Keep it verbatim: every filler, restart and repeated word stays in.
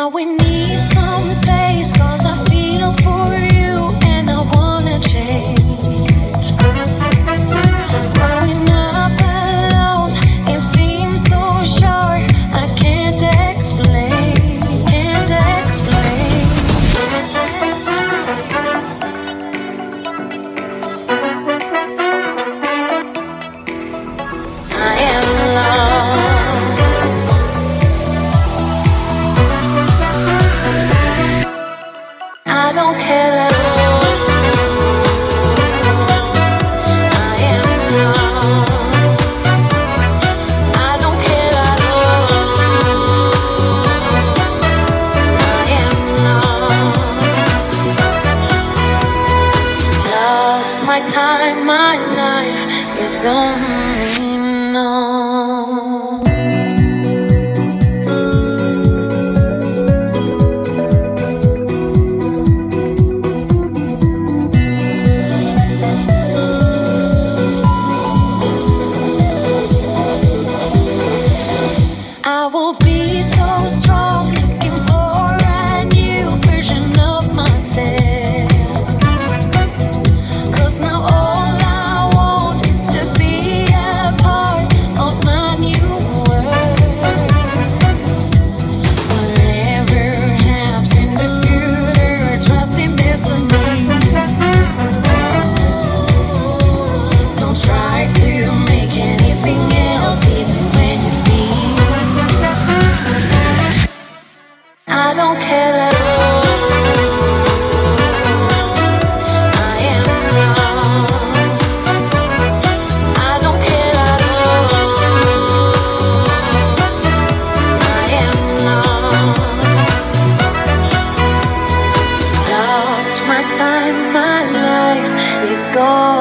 Now we need some space, cause I feel for you and I wanna change. Growing up alone, it seems so short, I can't explain, can't explain. I am lost. I don't care at all. I am lost. I don't care at all. I am lost. Lost my time, my life is going on. I will be so strong, looking for a new version of myself. Cause now all I want is to be a part of my new world. Whatever happens in the future, trust in destiny. Don't try to make anything else, even when you feel I don't care at all. I am lost. I don't care at all. I am lost. Lost my time, my life is gone.